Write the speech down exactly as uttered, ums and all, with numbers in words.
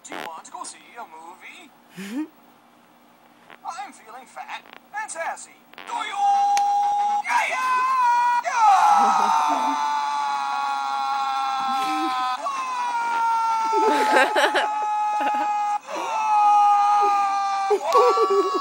Do you want to go see a movie? I'm feeling fat and sassy. Do you? Yeah, yeah! Yeah!